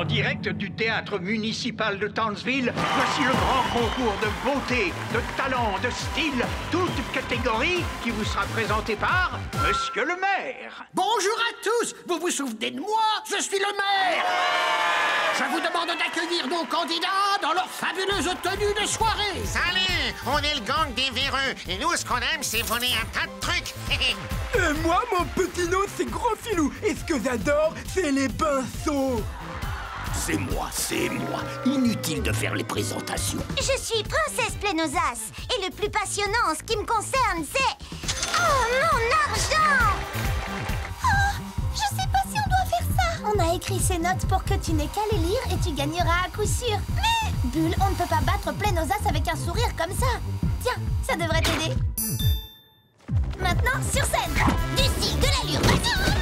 En direct du théâtre municipal de Townsville, voici le grand concours de beauté, de talent, de style, toute catégorie qui vous sera présenté par Monsieur le maire. Bonjour à tous. Vous vous souvenez de moi? Je suis le maire. Je vous demande d'accueillir nos candidats dans leur fabuleuse tenue de soirée. Salut, on est le gang des véreux. Et nous, ce qu'on aime, c'est voler un tas de trucs. Moi, mon petit lot, c'est Gros Filou. Et ce que j'adore, c'est les pinceaux. C'est moi. Inutile de faire les présentations. Je suis Princesse Plénosas. Et le plus passionnant en ce qui me concerne, c'est... Oh, mon argent! Oh, je sais pas si on doit faire ça. On a écrit ces notes pour que tu n'aies qu'à les lire et tu gagneras à coup sûr. Mais... Bulle, on ne peut pas battre Plénosas avec un sourire comme ça. Tiens, ça devrait t'aider. Maintenant, sur scène. Du style, de l'allure, vas-y.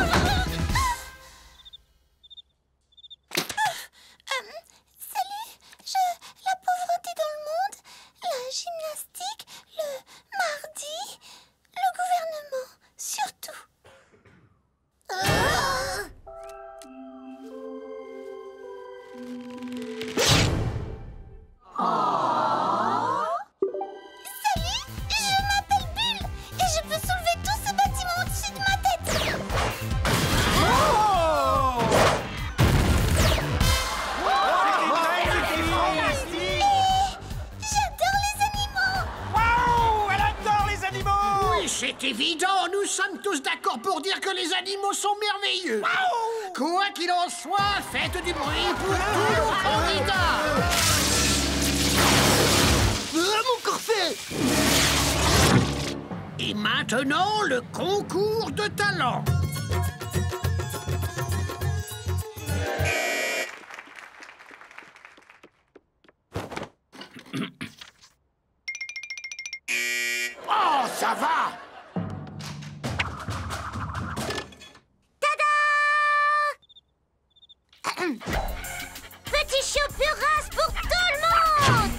La pauvreté dans le monde, la gymnastique, le mardi, le gouvernement, surtout. Salut, je m'appelle Bulle et je peux soulever tout ce bâtiment au-dessus de ma tête. C'est évident, nous sommes tous d'accord pour dire que les animaux sont merveilleux. Quoi qu'il en soit, faites du bruit pour tous nos candidats. Mon corset! Et maintenant, le concours de talent. Oh, ça va! Petit chopurras pour tout le monde!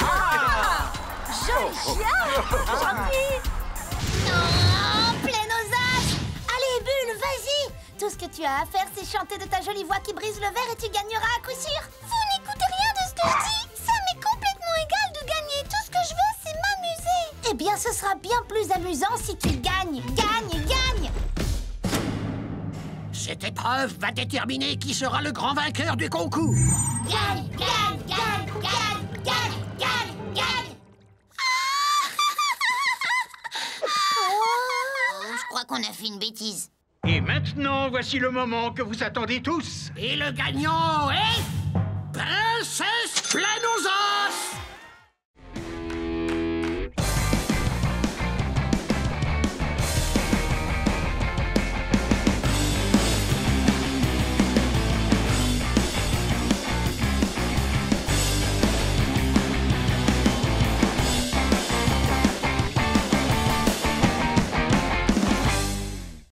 Gentil! Oh, Plénosas! Allez, Bulle, vas-y! Tout ce que tu as à faire, c'est chanter de ta jolie voix qui brise le verre et tu gagneras à coup sûr! Vous n'écoutez rien de ce que je dis! Ça m'est complètement égal de gagner! Tout ce que je veux, c'est m'amuser! Eh bien, ce sera bien plus amusant si tu gagnes! Gagne! Cette épreuve va déterminer qui sera le grand vainqueur du concours. Gagne! Oh, je crois qu'on a fait une bêtise. Et maintenant, voici le moment que vous attendez tous. Et le gagnant est... Princesse Plénosas!